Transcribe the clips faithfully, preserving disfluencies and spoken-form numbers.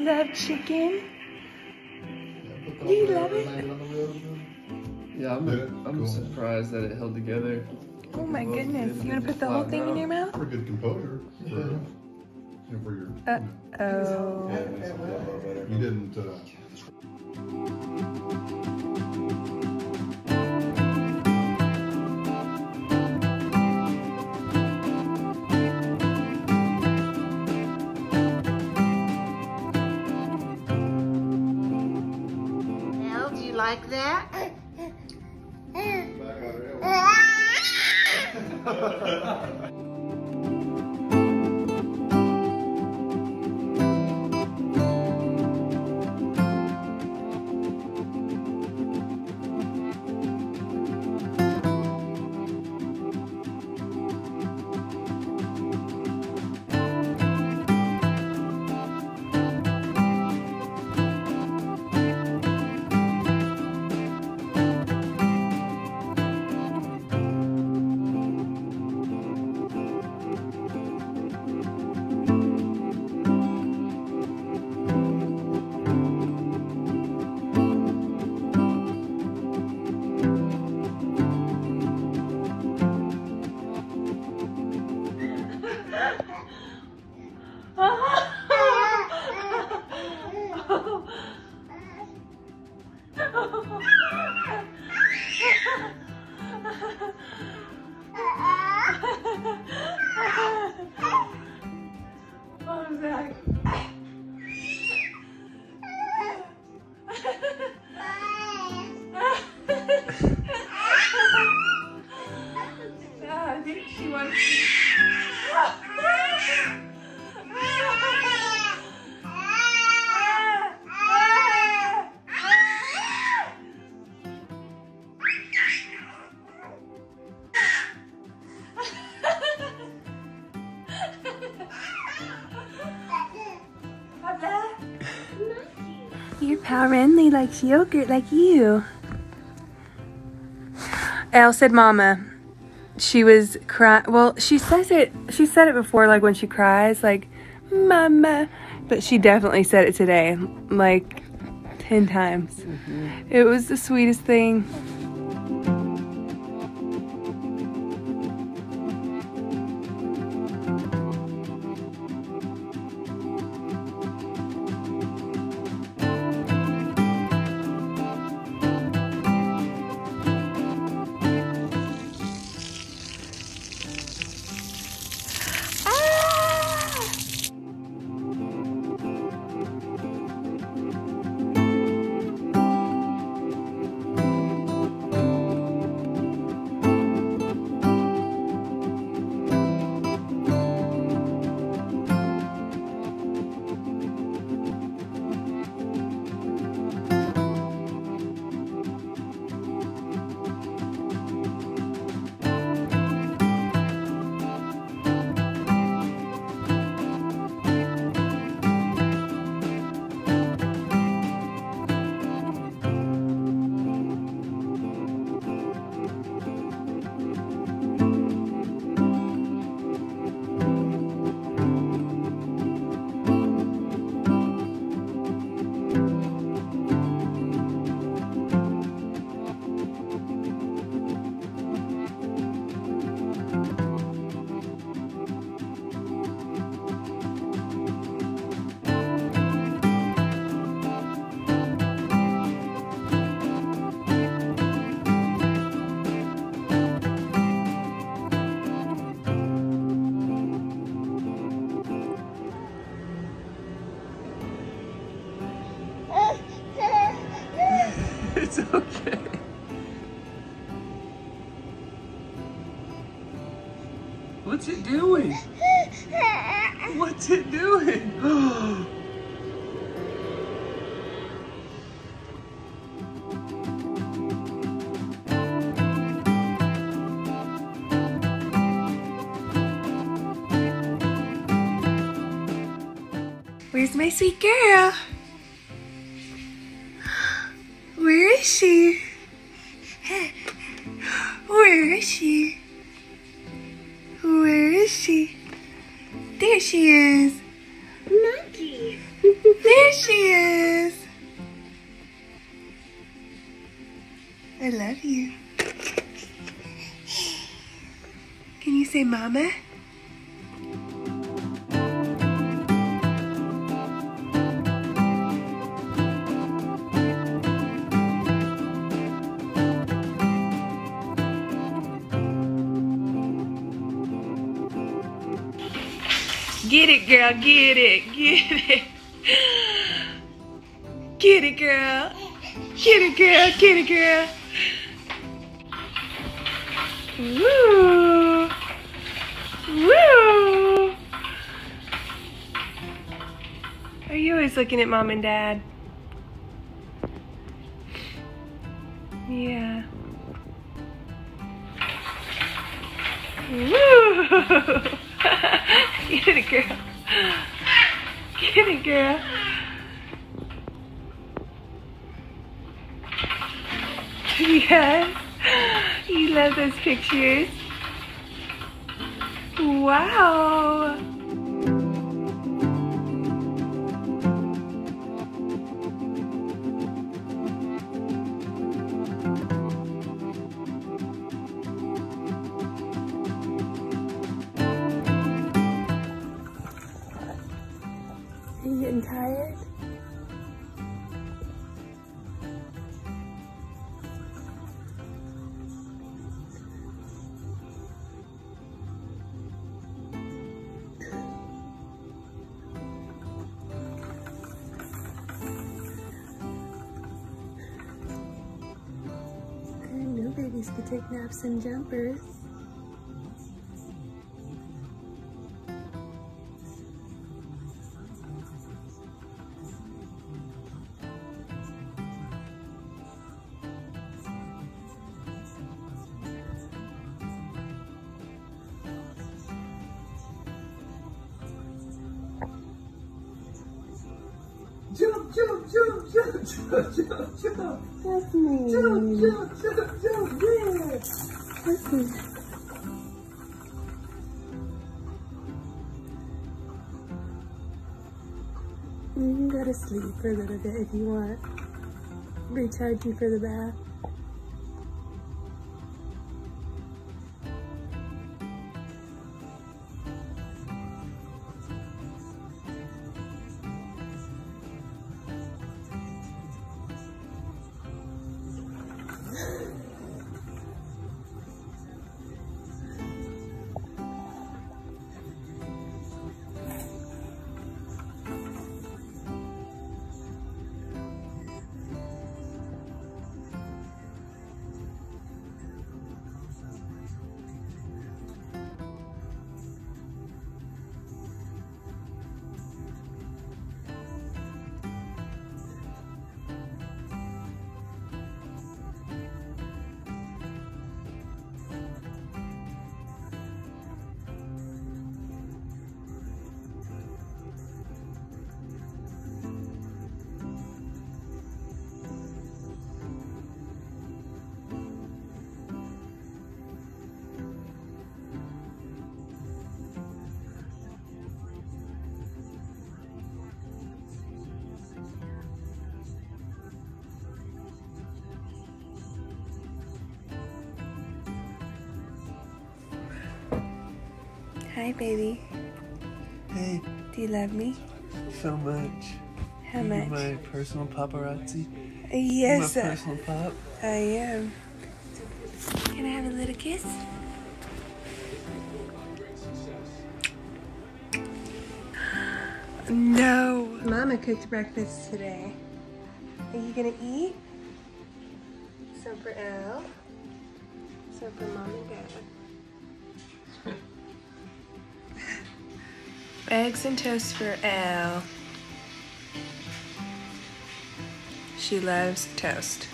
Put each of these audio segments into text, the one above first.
love chicken? Do you love it? Yeah, I'm, I'm cool. surprised that it held together. Oh my goodness. You want to put the whole thing in your mouth? For good composure. For, yeah. for your, Uh-oh. Yeah, you didn't... Uh, like that? I think she wants to. Your pal Renly likes yogurt like you. Elle said mama. She was crying. Well, she says it. She said it before, like when she cries, like mama. But she definitely said it today, like ten times. Mm-hmm. It was the sweetest thing. It's okay. What's it doing? What's it doing? Where's my sweet girl? Where is she? Where is she? Where is she? There she is. Monkey. There she she is. I love you. Can you say mama? Get it, girl, get it, get it. Get it, girl. Get it, girl, get it, girl. Woo! Woo! Are you always looking at mom and dad? Yeah. Woo! Get it, girl. Get it, girl. Yes. You love those pictures. Wow. Are you getting tired? I didn't know babies could take naps in jumpers. Jump, jump, jump, jump, jump, jump, jump. That's me. Jump, jump, jump, jump, yeah. That's me. You can go to sleep for a little bit if you want. Recharge you for the bath. Hi, baby. Hey, Do you love me? so much. How You're much? my personal paparazzi. Yes, My uh, personal pop. I am. Can I have a little kiss? No. Mama cooked breakfast today. Are you gonna eat? Some for Elle. Some for Mom and Dad. Eggs and toast for Elle. She loves toast.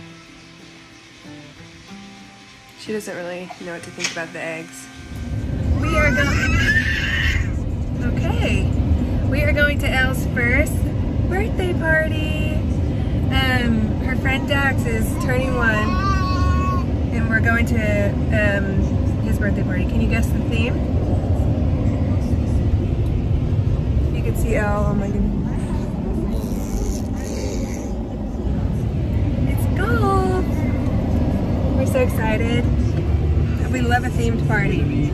She doesn't really know what to think about the eggs. We are going. Okay. We are going to Elle's first birthday party. Um, her friend Dax is turning one, and we're going to um, his birthday party. Can you guess the theme? You can see Elle. Oh my goodness. We're so excited. We love a themed party.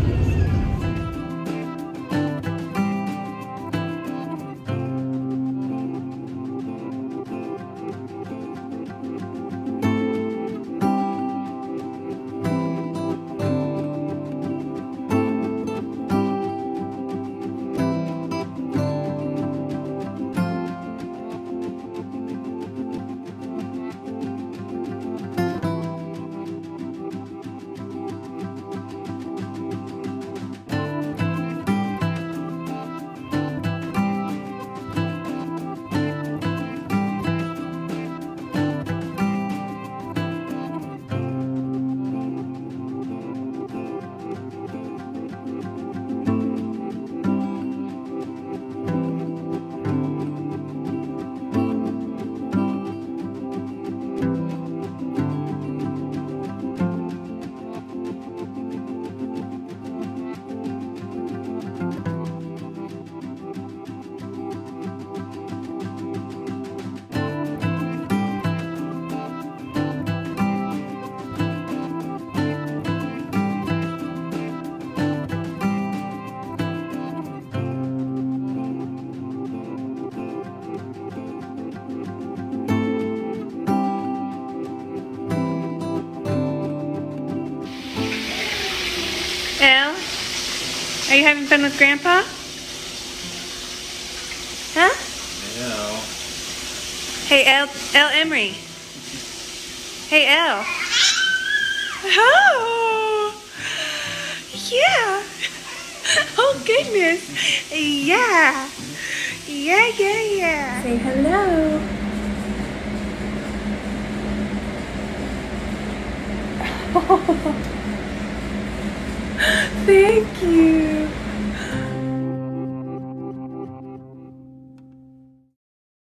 Elle, are you having fun with Grandpa? Huh? No. Hey, Elle, Elle Emery. Hey, Elle. Oh, yeah. Oh, goodness. Yeah. Yeah, yeah, yeah. Say hello. Thank you.